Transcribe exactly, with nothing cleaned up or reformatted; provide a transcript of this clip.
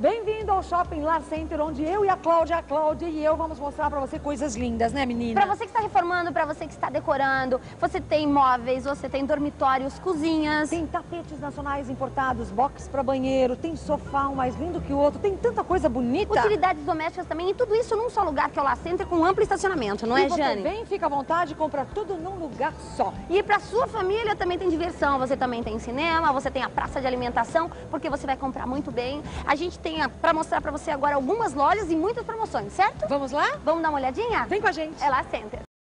Bem-vindo ao Shopping Lar Center, onde eu e a Cláudia, a Cláudia e eu vamos mostrar pra você coisas lindas, né, menina? Pra você que está reformando, pra você que está decorando, você tem móveis, você tem dormitórios, cozinhas. Tem tapetes nacionais importados, box pra banheiro, tem sofá um mais lindo que o outro, tem tanta coisa bonita. Utilidades domésticas também, e tudo isso num só lugar, que é o Lar Center, com amplo estacionamento, não e é, você Jane? vem, fica à vontade, compra tudo num lugar só. E pra sua família também tem diversão, você também tem cinema, você tem a praça de alimentação, porque você vai comprar muito bem. A gente tem a, pra mostrar pra você agora algumas lojas e muitas promoções, certo? Vamos lá? Vamos dar uma olhadinha? Vem com a gente. É Lar Center.